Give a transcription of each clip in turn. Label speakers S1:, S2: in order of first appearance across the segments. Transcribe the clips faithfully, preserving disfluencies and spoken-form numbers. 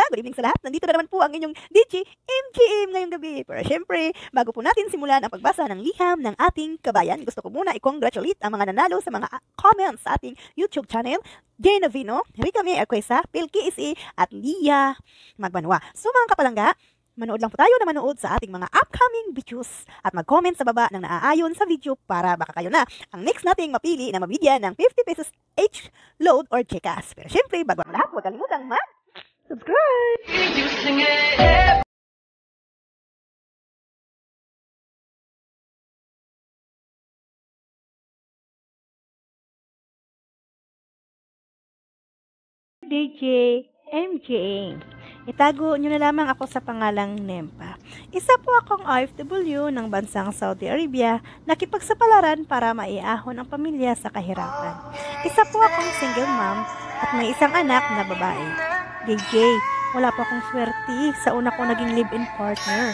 S1: good evening sa lahat. Nandito na naman po ang inyong D J M G M ngayong gabi. Pero syempre, bago po natin simulan ang pagbasa ng liham ng ating kabayan, gusto ko muna i-congratulate ang mga nanalo sa mga comments sa ating YouTube channel. Jay Navino, Rica May Arquesa, Pilki Isi, at Lia Magbanwa. So mga kapalangga, manood lang po tayo na manood sa ating mga upcoming videos at mag-comment sa baba ng naaayon sa video para baka kayo na ang next nating mapili na mabigyan ng fifty pesos H load or Gcash. Pero syempre, bago ang lahat, huwag kalimutang mag-subscribe! D J M J A. Itago nyo na lamang ako sa pangalang Nempa. Isa po akong O F W ng bansang Saudi Arabia, nakipagsapalaran para maiahon ang pamilya sa kahirapan. Isa po akong single mom at may isang anak na babae. D J, wala po akong swerte sa una kong naging live-in partner.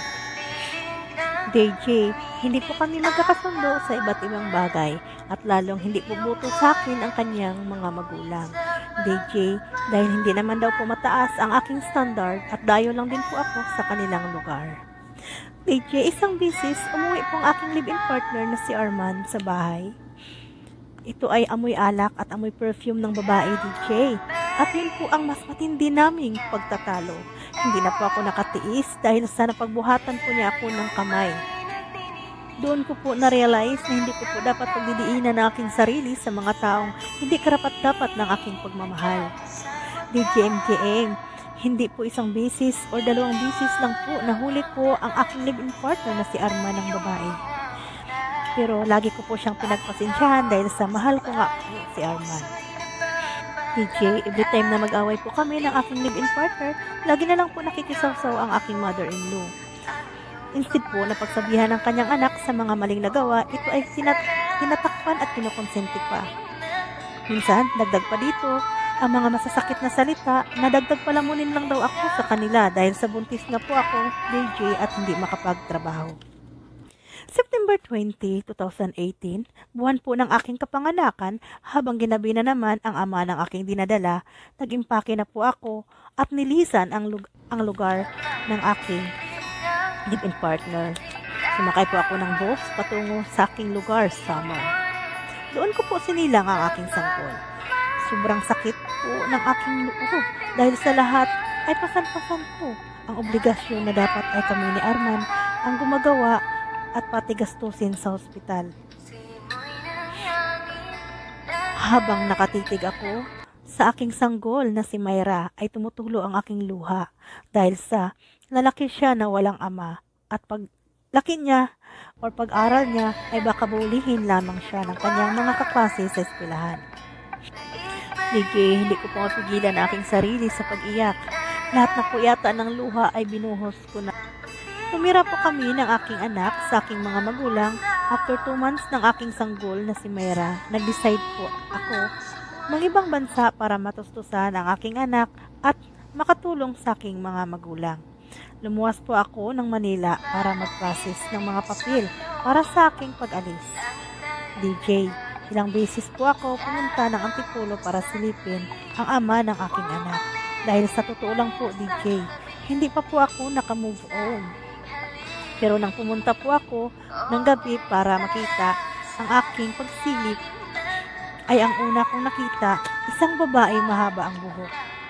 S1: D J, hindi po kami magkakasundo sa iba't ibang bagay at lalong hindi po buto sa akin ang kanyang mga magulang. D J, dahil hindi naman daw po mataas ang aking standard at dayo lang din po ako sa kanilang lugar. D J, isang bisis, umuwi po ang aking live-in partner na si Arman sa bahay. Ito ay amoy alak at amoy perfume ng babae, D J. At yun po ang mas matindi naming pagtatalo. Hindi na po ako nakatiis dahil sa napagbuhatan po niya ako ng kamay. Doon ko po na-realize na hindi ko po dapat pagdidiinan ng aking sarili sa mga taong hindi karapat-dapat ng aking pagmamahal. D J M J M, hindi po isang bisis o dalawang bisis lang po nahuli ko ang aking live-in partner na si Arman ng babae. Pero lagi ko po siyang pinagpasensyahan dahil sa mahal ko nga po si Arman. D J, every time na mag-away po kami ng aking live-in partner, lagi na lang po nakikisawsaw ang aking mother-in-law. Instead po na pagsabihan ng kanyang anak sa mga maling nagawa, ito ay tinat tinatakpan at kinukonsente pa. Minsan, dagdag pa dito, ang mga masasakit na salita, nadagdag palamunin lang daw ako sa kanila dahil sa buntis na po ako, D J, at hindi makapagtrabaho. September twentieth, twenty eighteen, buwan po ng aking kapanganakan, habang ginabi na naman ang ama ng aking dinadala, nag-impake na po ako at nilisan ang, lug ang lugar ng aking live-in partner. Sumakay po ako ng bus patungo sa aking lugar, summer. Doon ko po sinilang ang aking sangkol. Sobrang sakit po ng aking loob dahil sa lahat ay pasan-pasan po ang obligasyon na dapat ay kami ni Arman ang gumagawa at pati gastusin sa ospital. Habang nakatitig ako, sa aking sanggol na si Mayra ay tumutulo ang aking luha dahil sa lalaki siya na walang ama at pag laki niya o pag-aral niya ay baka bulihin lamang siya ng kanyang mga kaklase sa eskwelahan. D J, hindi ko po mapigilan ang aking sarili sa pag-iyak. Lahat na po yata ng luha ay binuhos ko na. Tumira po kami ng aking anak sa aking mga magulang. After two months ng aking sanggol na si Mayra, nag-decide po ako ng ibang bansa para matustusan ang aking anak at makatulong sa aking mga magulang. Lumuwas po ako ng Manila para mag-process ng mga papel para sa aking pag-alis. D J, ilang beses po ako pumunta ng Antipolo para silipin ang ama ng aking anak. Dahil sa totoo lang po, D J, hindi pa po ako nakamove on. Pero nang pumunta po ako ng gabi para makita ang aking pagsilip, ay ang una kong nakita, isang babae mahaba ang buhok.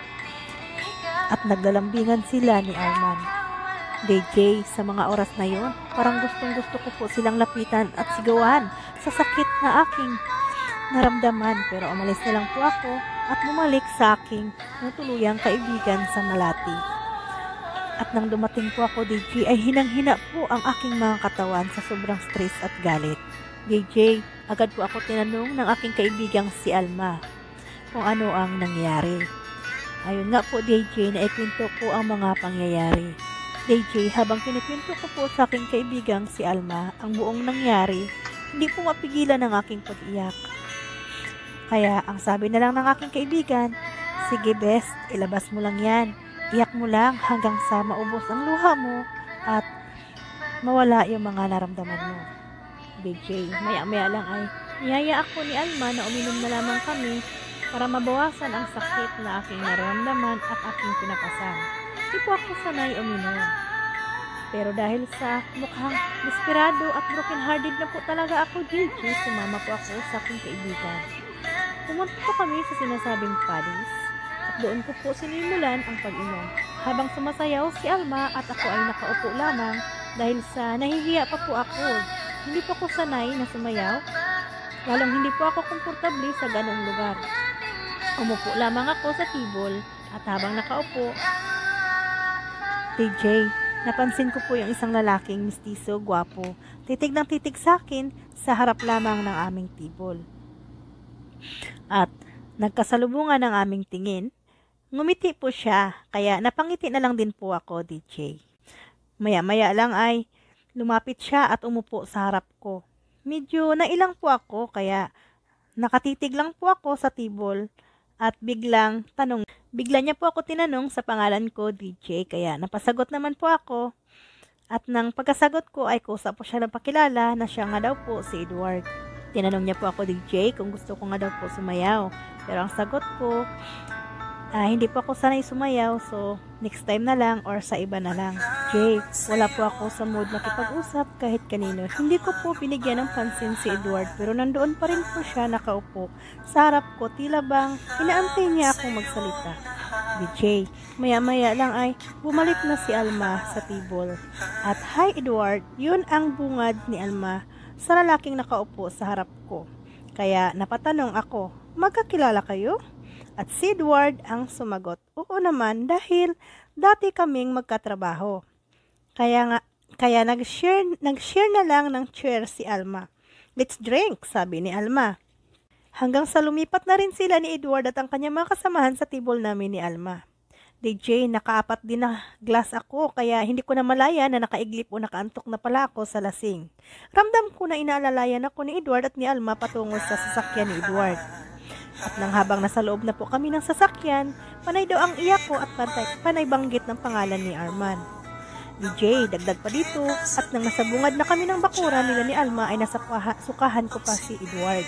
S1: At naglalambingan sila ni Arman. D J, sa mga oras na yon, parang gustong gusto ko po silang lapitan at sigawan sa sakit na aking naramdaman. Pero umalis na lang po ako at bumalik sa aking natuluyang kaibigan sa Malati. At nang dumating po ako, D J, ay hinang-hina po ang aking mga katawan sa sobrang stress at galit. D J, agad po ako tinanong ng aking kaibigang si Alma kung ano ang nangyari. Ayun nga po, D J, na ikwento ko ang mga pangyayari. D J, habang kinikwento ko po sa aking kaibigang si Alma ang buong nangyari, hindi po mapigilan ang aking pag-iyak. Kaya ang sabi na lang ng aking kaibigan, sige best, ilabas mo lang yan. Iyak mo lang hanggang sa maubos ang luha mo at mawala yung mga naramdaman mo. D J, maya-maya lang ay niyaya ako ni Alma na uminom na lamang kami para mabawasan ang sakit na aking nararamdaman at aking pinapasan. Di po ako sanay uminom. Pero dahil sa mukhang desperado at broken-hearted na po talaga ako, D J, sumama po ako sa aking kaibigan. Pumunta po kami sa sinasabing Paddy's at doon ko po sinimulan ang pag-inom. Habang sumasayaw si Alma at ako ay nakaupo lamang dahil sa nahihiya pa po ako. Hindi po ako sanay na sumayaw, lalong hindi po ako komportable sa ganong lugar. Umupo lamang ako sa table at habang nakaupo, D J, napansin ko po yung isang lalaking mistiso, gwapo, titig ng titig sa akin sa harap lamang ng aming table. At nagkasalubungan ng aming tingin. Ngumiti po siya, kaya napangiti na lang din po ako, D J. Maya-maya lang ay lumapit siya at umupo sa harap ko. Medyo nailang po ako, kaya nakatitig lang po ako sa table at biglang tanong. Bigla niya po ako tinanong sa pangalan ko, D J, kaya napasagot naman po ako. At nang pagkasagot ko ay kusa po siya ng pakilala na siya nga daw po si Edward. Tinanong niya po ako, D J, kung gusto ko nga daw po sumayaw. Pero ang sagot ko, Ah, hindi po ako sanay sumayaw, so next time na lang or sa iba na lang. Jay, wala po ako sa mood makipag-usap kahit kanino. Hindi ko po binigyan ng pansin si Edward, pero nandoon pa rin po siya nakaupo. Sa harap ko, tila bang inaantay niya akong magsalita. D J, maya-maya lang ay bumalik na si Alma sa table. At hi Edward, yun ang bungad ni Alma sa lalaking nakaupo sa harap ko. Kaya napatanong ako, magkakilala kayo? At si Edward ang sumagot, oo naman dahil dati kaming magkatrabaho. Kaya nga, kaya nag-share, nag-share na lang ng chair si Alma. Let's drink, sabi ni Alma. Hanggang sa lumipat na rin sila ni Edward at ang kanyang mga kasamahan sa table namin ni Alma. D J, nakaapat din na glass ako kaya hindi ko na malaya na nakaiglip o nakaantok na pala ako sa lasing. Ramdam ko na inaalalayan ako ni Edward at ni Alma patungo sa sasakyan ni Edward. At nang habang nasa loob na po kami ng sasakyan, panay daw ang iyak ko at panay, panay banggit ng pangalan ni Arman. D J, dagdag pa dito, at nang nasa bungad na kami ng bakuran nila ni Alma ay nasa sukahan ko pa si Edward.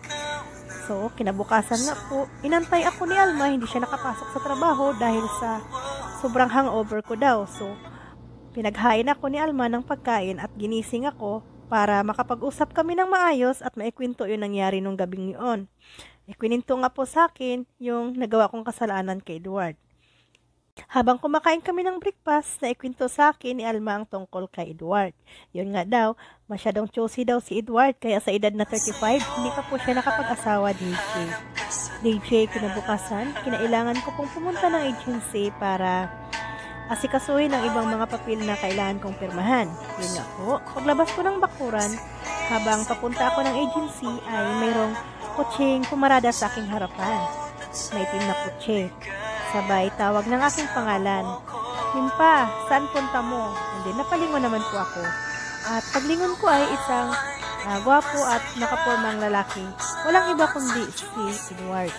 S1: So, kinabukasan nga po, inantay ako ni Alma, hindi siya nakapasok sa trabaho dahil sa sobrang hangover ko daw. So, pinaghain ako ni Alma ng pagkain at ginising ako para makapag-usap kami ng maayos at maikwento yung nangyari nung gabing yun. Ikwininto nga po sa akin yung nagawa kong kasalanan kay Edward. Habang kumakain kami ng breakfast, naikwento sa akin ni Alma ang tungkol kay Edward. Yun nga daw, masyadong choosy daw si Edward kaya sa edad na thirty-five, hindi pa po siya nakapag-asawa, D J. D J, kinabukasan, kinailangan ko pong pumunta ng agency para asikasuhin ang ibang mga papel na kailangan kong pirmahan. Yun nga po, paglabas ko ng bakuran, habang papunta ako ng agency ay mayroong kutseng pumarada sa aking harapan. May itim na kutse. Sabay tawag ng aking pangalan. Himpa, saan punta mo? Hindi, napalingon naman po ako. At paglingon ko ay isang uh, gwapo at nakapormang lalaki. Walang iba kundi si Edward.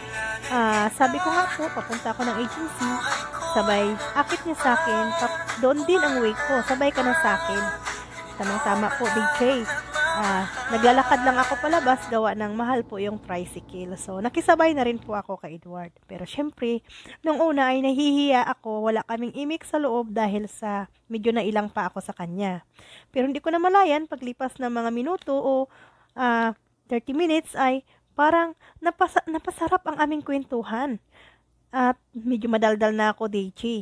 S1: Uh, sabi ko nga po, papunta ako ng agency. Sabay, akit niya sa akin. Doon din ang way ko. Sabay ka na sa akin. Tamang-tama po, D J. Ah, naglalakad lang ako palabas, gawa ng mahal po yung tricycle. So, nakisabay na rin po ako kay Edward. Pero syempre, nung una ay nahihiya ako, wala kaming imik sa loob dahil sa medyo nailang pa ako sa kanya. Pero hindi ko na malayan, paglipas ng mga minuto o uh, thirty minutes ay parang napasa napasarap ang aming kwentuhan. At medyo madaldal na ako, D J.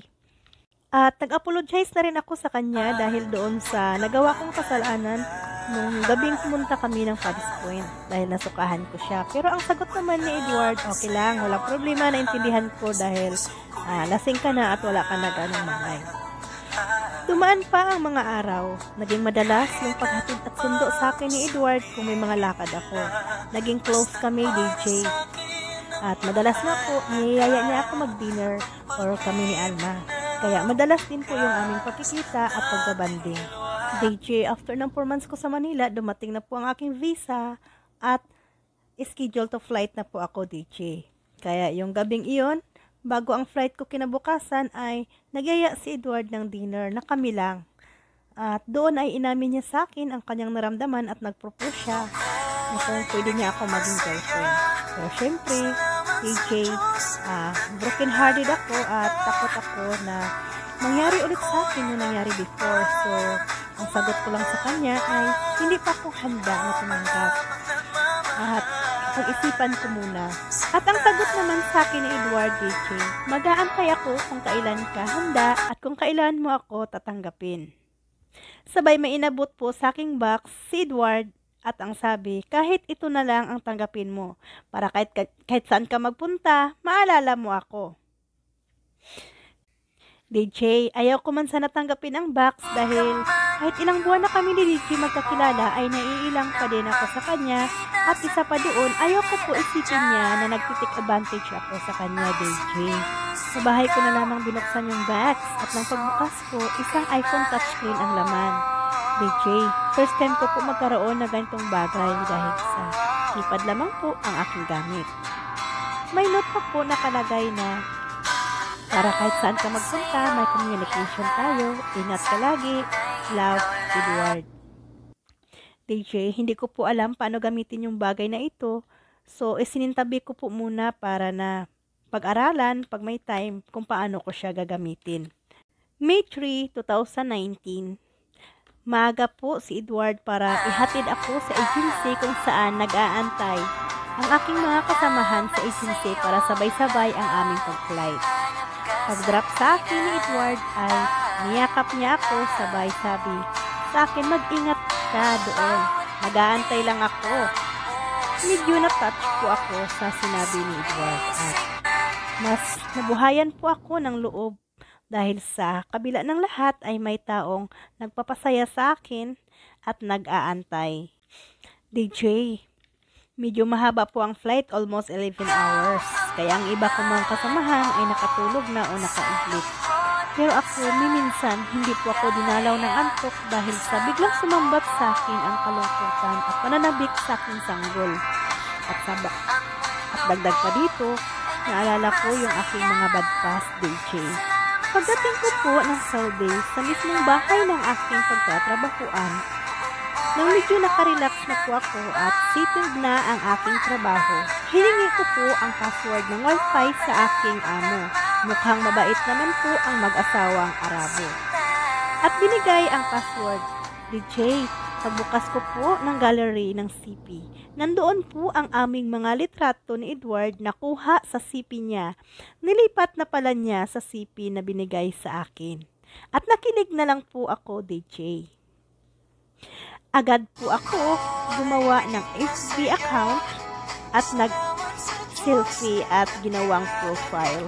S1: At nag-apologize na rin ako sa kanya dahil doon sa nagawa kong kasalanan nung gabing pumunta kami ng Paddy's Point dahil nasukahan ko siya. Pero ang sagot naman ni Edward, okay lang, walang problema, naintindihan ko dahil uh, lasing ka na at wala ka na ganong malay. Dumaan pa ang mga araw. Naging madalas yung paghatid at sundo sa akin ni Edward kung may mga lakad ako. Naging close kami, D J. At madalas na po, niyayaya niya ako mag-dinner or kami ni Alma. Kaya madalas din po yung aming pagkikita at pagbabanding. D J, after ng four months ko sa Manila, dumating na po ang aking visa at schedule to flight na po ako, D J. Kaya yung gabing iyon, bago ang flight ko kinabukasan ay nagyaya si Edward ng dinner na kami lang. At doon ay inamin niya sa akin ang kanyang naramdaman at nagpropose siya na kung pwede niya ako maging girlfriend. Pero syempre, D J, uh, broken hearted ako at takot ako na mangyari ulit sa akin yung nangyari before. So, ang sagot ko lang sa kanya ay hindi pa ako handa na tumanggap. At pag-isipan ko muna. At ang sagot naman sa akin ni Edward D J, mag-aantay ako kung kailan ka handa at kung kailan mo ako tatanggapin. Sabay may inabot po sa aking box si Edward at ang sabi, kahit ito na lang ang tanggapin mo para kahit, kahit saan ka magpunta, maalala mo ako. D J, ayaw ko man sana tanggapin ang box dahil kahit ilang buwan na kami ni D J magkakilala ay naiilang pa din ako sa kanya at isa pa doon, ayaw ko po isipin niya na nagtitik advantage ako sa kanya, D J. Sa bahay ko na lamang binuksan yung box at nang pagbukas ko, isang iPhone touchscreen ang laman. D J, first time ko po magkaroon na ganitong bagay dahil sa keypad lamang po ang aking gamit. May note pa po nakalagay na para kahit saan ka magpunta, may communication tayo. Ingat ka lagi. Love, Edward. D J, hindi ko po alam paano gamitin yung bagay na ito. So, isinintabi ko po muna para na pag-aralan, pag may time, kung paano ko siya gagamitin. May third, twenty nineteen. Maaga po si Edward para ihatid ako sa agency kung saan nag-aantay ang aking mga kasamahan sa agency para sabay-sabay ang aming pag-flight. Pag-drop sa akin ni Edward ay niyakap niya ako sabay sabi sa akin, mag-ingat ka doon. Mag-aantay lang ako. Medyo na-touch po ako sa sinabi ni Edward at mas nabuhayan po ako ng loob dahil sa kabila ng lahat ay may taong nagpapasaya sa akin at nag-aantay. D J, medyo mahaba po ang flight, almost eleven hours. Kaya ang iba kong mga kasamahan ay nakatulog na o nakaidlip. Pero ako, minsan, hindi po ako dinalaw ng antok dahil sa biglang sumambat sa akin ang kalungkutan at pananabik sa aking sanggol. At, saba, at dagdag pa dito, naalala ko yung aking mga bad past, D J. Pagdating ko po ng Saudi sa mismong bahay ng aking pagtatrabahuan, nang medyo nakarelax na po ako at settled na ang aking trabaho, hiningi ko po ang password ng wifi sa aking amo. Mukhang mabait naman po ang mag-asawang Arabo. At binigay ang password. D J, pagbukas ko po ng gallery ng C P, nandoon po ang aming mga litrato ni Edward na kuha sa C P niya. Nilipat na pala niya sa C P na binigay sa akin. At nakinig na lang po ako, D J. Agad po ako gumawa ng F B account at nag-selfie at ginawang profile.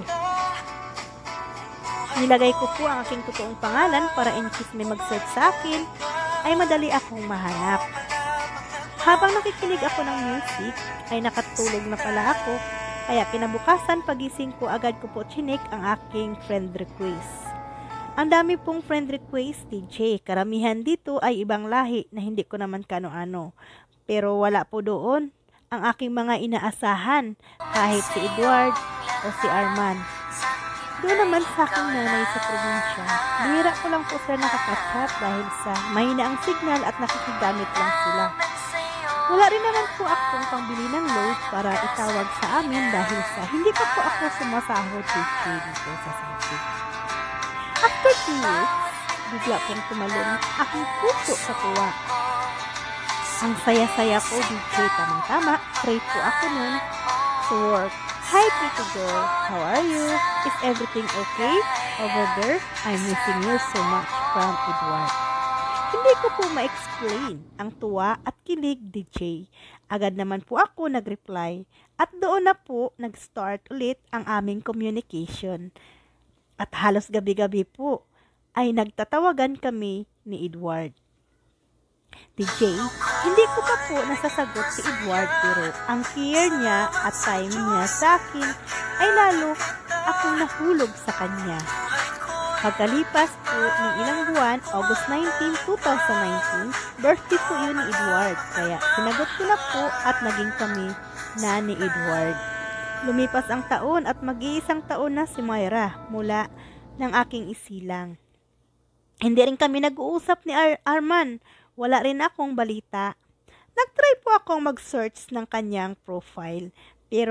S1: Nilagay ko po ang aking totoong pangalan para in case may mag-search sa akin, ay madali akong mahanap. Habang nakikinig ako ng music, ay nakatulog na pala ako, kaya kinabukasan pagising ko agad ko po chinik ang aking friend request. Ang dami pong friend request, D J. Karamihan dito ay ibang lahi na hindi ko naman kano-ano. Pero wala po doon ang aking mga inaasahan, kahit si Edward o si Arman. Doon naman sa aking nanay sa probinsya, bihira ko lang po sila nakakachat dahil sa mahina ang signal at nakikigamit lang sila. Wala rin naman po akong pangbili ng load para itawag sa amin dahil sa hindi pa po ako sumasahod dito sa Saudi. After two weeks, bigla pong tumalon aking puso sa tuwa. Ang saya-saya ko, D J, tamang-tama, free po ako nun to work. Hi, pretty girl. How are you? Is everything okay over there? I'm missing you so much, from Edward. Hindi ko po ma-explain ang tuwa at kilig, D J. Agad naman po ako nag-reply at doon na po nag-start ulit ang aming communication. At halos gabi-gabi po ay nagtatawagan kami ni Edward. D J, hindi ko pa po nasasagot si Edward pero ang care niya at time niya sa akin ay lalo akong nahulog sa kanya. Pagkalipas po ng ilang buwan, August nineteenth, twenty nineteen, birthday po yun ni Edward kaya sinagot ko na po at naging kami na ni Edward. Lumipas ang taon at mag-iisang taon na si Moira mula ng aking isilang. Hindi rin kami nag-uusap ni Ar Arman. Wala rin akong balita. Nag-try po akong mag-search ng kanyang profile. Pero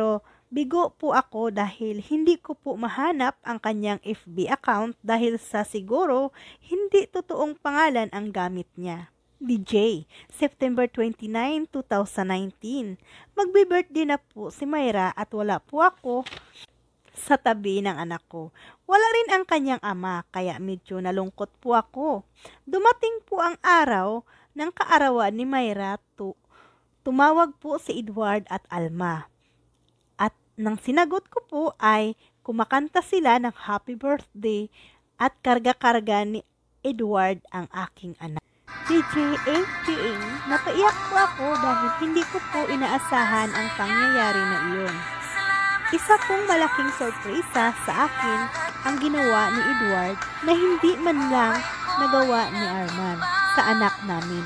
S1: Bigo po ako dahil hindi ko po mahanap ang kanyang F B account dahil sa siguro hindi totoong pangalan ang gamit niya. D J, September twenty-ninth, two thousand nineteen. Magbe-birthday na po si Myra at wala po ako sa tabi ng anak ko. Wala rin ang kanyang ama kaya medyo nalungkot po ako. Dumating po ang araw ng kaarawan ni Myra. Tu tumawag po si Edward at Alma. At nang sinagot ko po ay kumakanta sila ng happy birthday at karga-karga ni Edward ang aking anak. D J A J, napaiyak po ako dahil hindi ko po inaasahan ang pangyayari na iyon. Isa pong malaking sorpresa sa akin ang ginawa ni Edward na hindi man lang nagawa ni Arman sa anak namin.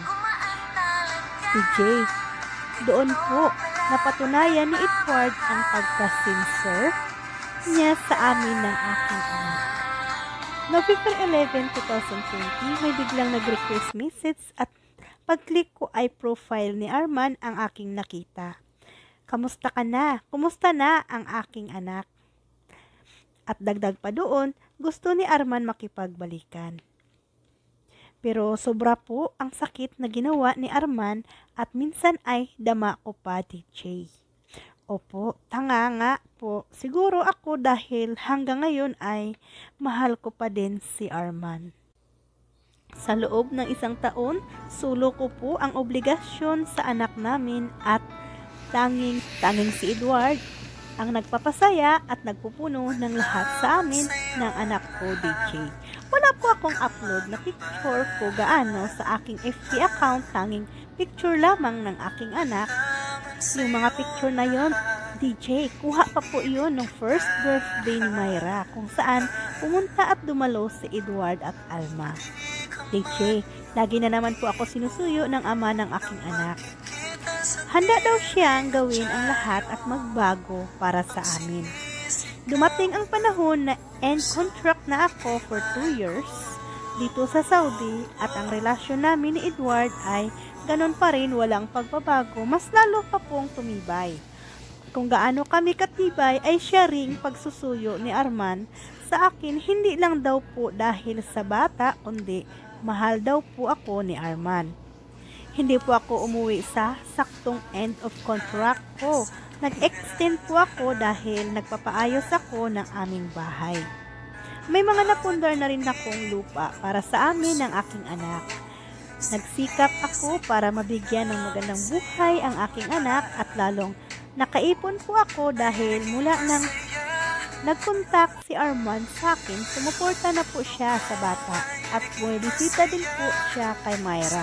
S1: D J, doon po napatunayan ni Edward ang pagka-sincere niya sa amin ng aking anak. November eleventh, twenty twenty, may biglang nag-request message at pag-click ko ay profile ni Arman ang aking nakita. Kamusta ka na? Kumusta na ang aking anak? At dagdag pa doon, gusto ni Arman makipagbalikan. Pero sobra po ang sakit na ginawa ni Arman at minsan ay dama ko pa, D J. Opo, tanga nga po. Siguro ako dahil hanggang ngayon ay mahal ko pa din si Arman. Sa loob ng isang taon, sulo ko po ang obligasyon sa anak namin at tanging, tanging si Edward ang nagpapasaya at nagpupuno ng lahat sa amin ng anak ko, D J. Wala po akong upload na picture ko gaano sa aking F B account, tanging picture lamang ng aking anak. Yung mga picture na yon, D J, kuha pa po yun ng first birthday ni Myra kung saan pumunta at dumalo si Edward at Alma. D J, lagi na naman po ako sinusuyo ng ama ng aking anak. Handa daw siyang gawin ang lahat at magbago para sa amin. Dumating ang panahon na end contract na ako for two years dito sa Saudi at ang relasyon namin ni Edward ay ganon pa rin, walang pagbabago, mas lalo pa pong tumibay. Kung gaano kami katibay ay siya ring pagsusuyo ni Arman sa akin, hindi lang daw po dahil sa bata, kundi mahal daw po ako ni Arman. Hindi po ako umuwi sa saktong end of contract ko. Nag-extend po ako dahil nagpapaayos ako ng aming bahay. May mga napundar na rin akong lupa para sa amin ng aking anak. Nagsikap ako para mabigyan ng magandang buhay ang aking anak at lalong nakaipon po ako dahil mula nang nag-contact si Arman sa akin, sumuporta na po siya sa bata at bumibisita din po siya kay Myra.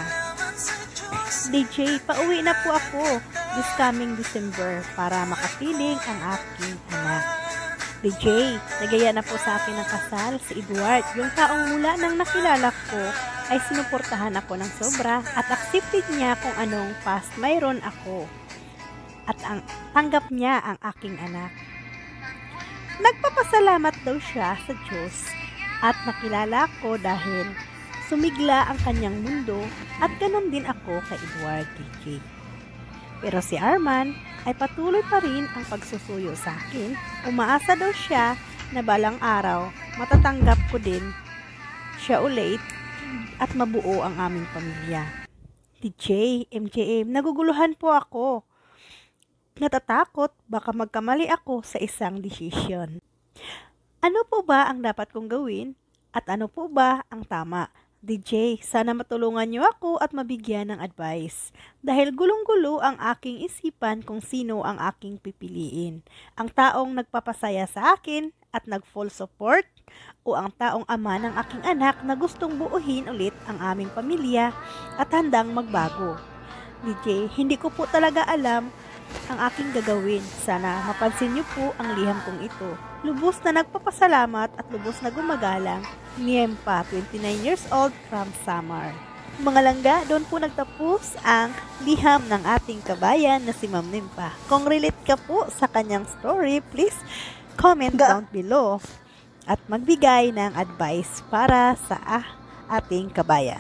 S1: D J, pauwi na po ako this coming December para makapiling ang aking anak. D J, nagaya na po sa akin ng kasal si Edward, yung taong mula nang nakilala ko ay sinuportahan ako ng sobra at accepted niya kung anong past mayroon ako at ang tanggap niya ang aking anak. Nagpapasalamat daw siya sa Diyos at nakilala ko dahil sumigla ang kanyang mundo at ganon din ako kay Edward, D J. Pero si Arman ay patuloy pa rin ang pagsusuyo sa akin. Umaasa daw siya na balang araw matatanggap ko din siya ulit at mabuo ang aming pamilya. D J, M J M, naguguluhan po ako. Natatakot baka magkamali ako sa isang desisyon. Ano po ba ang dapat kong gawin at ano po ba ang tama? D J, sana matulungan niyo ako at mabigyan ng advice. Dahil gulong-gulo ang aking isipan kung sino ang aking pipiliin. Ang taong nagpapasaya sa akin at nag-full support o ang taong ama ng aking anak na gustong buuhin ulit ang aming pamilya at handang magbago. D J, hindi ko po talaga alam ang aking gagawin. Sana mapansin niyo po ang liham kong ito. Lubos na nagpapasalamat at lubos na gumagalang, Niempa, twenty-nine years old from Samar. Mga langga, doon po nagtapos ang liham ng ating kabayan na si Ma'am Nimpa. Kung relate ka po sa kanyang story, please comment down below at magbigay ng advice para sa ah, ating kabayan.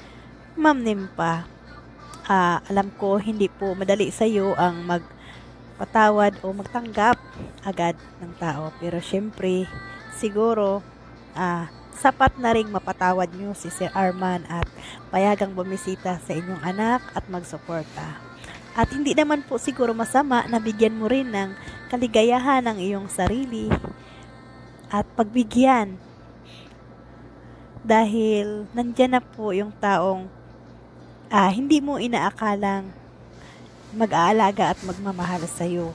S1: Ma'am Nimpa, Uh, alam ko hindi po madali sa iyo ang mag magpatawad o magtanggap agad ng tao. Pero syempre, siguro, ah, sapat na ring mapatawad nyo si Sir Arman at payagang bumisita sa inyong anak at magsuporta. At hindi naman po siguro masama na bigyan mo rin ng kaligayahan ng iyong sarili at pagbigyan. Dahil nandyan na po yung taong ah, hindi mo inaakalang mag-aalaga at magmamahal sa iyo.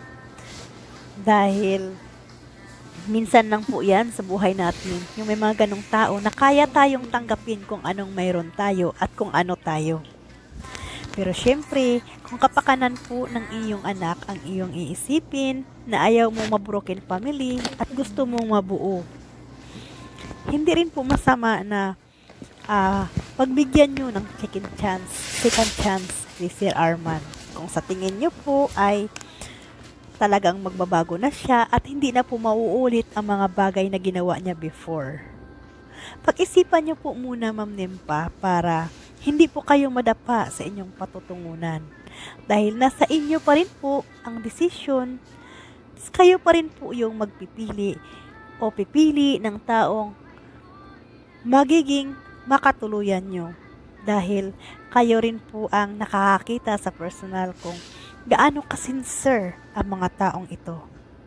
S1: Dahil minsan lang po yan sa buhay natin, yung may mga ganong tao na kaya tayong tanggapin kung anong mayroon tayo at kung ano tayo. Pero syempre, kung kapakanan po ng iyong anak ang iyong iisipin na ayaw mo ma-broken family at gusto mong mabuo, hindi rin po masama na uh, pagbigyan nyo ng second chance, second chance si Sir Arman. Kung sa tingin nyo po ay talagang magbabago na siya at hindi na po mauulit ang mga bagay na ginawa niya before. Pag-isipan nyo po muna, Ma'am Nempa, para hindi po kayo madapa sa inyong patutungunan. Dahil nasa inyo pa rin po ang desisyon, kayo pa rin po yung magpipili o pipili ng taong magiging makatuluyan nyo. Dahil kayo rin po ang nakakakita sa personal kung gaano ka-sincere ang mga taong ito.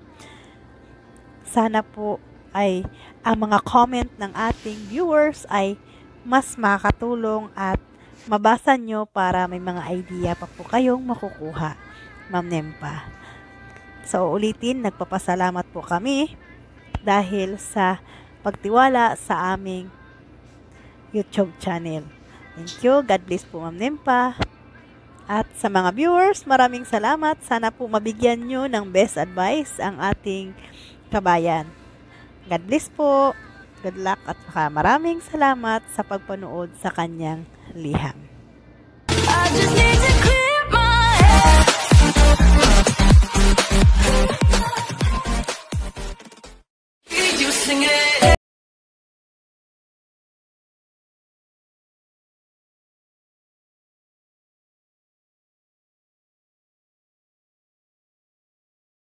S1: Sana po ay ang mga comment ng ating viewers ay mas makakatulong at mabasa nyo para may mga idea pa po kayong makukuha, Ma'am Nempa. So ulitin, nagpapasalamat po kami dahil sa pagtiwala sa aming YouTube channel. Thank you. God bless po, Ma'am Nempa. At sa mga viewers, maraming salamat. Sana po mabigyan nyo ng best advice ang ating kabayan. God bless po. Good luck at maraming salamat sa pagpanood sa kanyang liham. I just need to clear my head. You sing it.